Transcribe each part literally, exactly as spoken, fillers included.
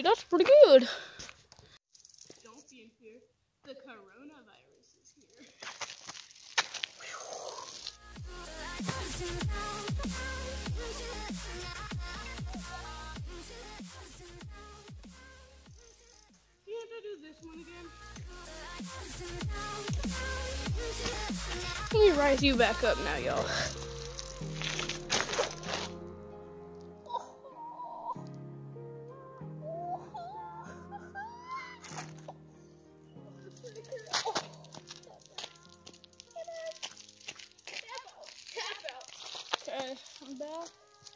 that's pretty good. Don't be in fear. The coronavirus is here. You have to do this one again. Let me rise you back up now, y'all. Okay, I'm back.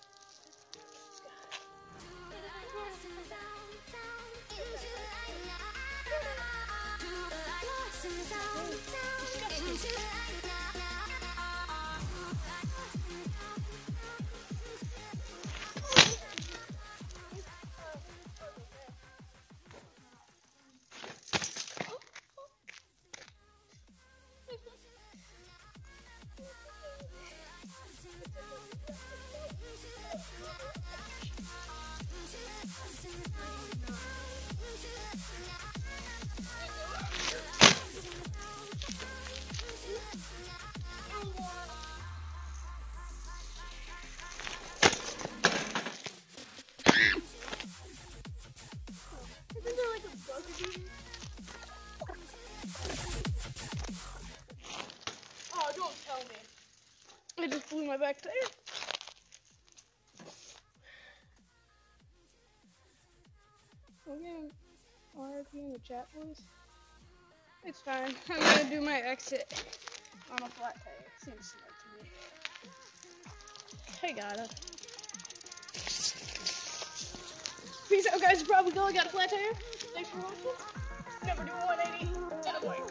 Oh, don't tell me. I just blew my back tire. I'm getting R I P in the chat, boys. It's fine. I'm gonna do my exit on a flat tire. Seems smart to me. Hey, gotta. Peace out, guys. Probably go. I got a flat tire. Thanks for watching. Never do one eighty. That way.